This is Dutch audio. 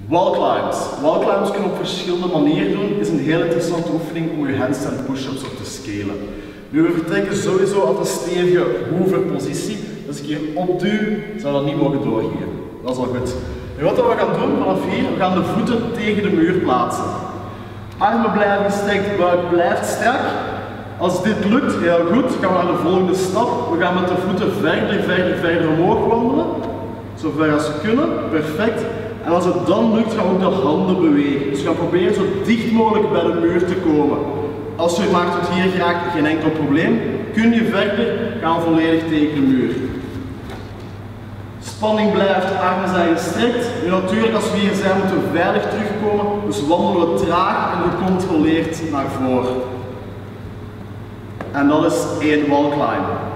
Wall climbs. Wall climbs kunnen op verschillende manieren doen. Het is een heel interessante oefening om je handstand push-ups op te scalen. Nu, we vertrekken sowieso uit een stevige hoeverpositie. Dus als ik hier opduw, zou dat niet mogen doorgeven. Dat is al goed. En wat we gaan doen vanaf hier, we gaan de voeten tegen de muur plaatsen. Armen blijven gestrekt, buik blijft strak. Als dit lukt, heel goed, gaan we naar de volgende stap. We gaan met de voeten verder omhoog wandelen. Zo ver als we kunnen, perfect. En als het dan lukt, gaan we ook de handen bewegen. Dus we gaan proberen zo dicht mogelijk bij de muur te komen. Als je maar tot hier geraakt, geen enkel probleem. Kun je verder, gaan we volledig tegen de muur. Spanning blijft, armen zijn gestrekt. Nu natuurlijk, als we hier zijn, moeten we veilig terugkomen. Dus wandelen we traag en gecontroleerd naar voren. En dat is één wall climb.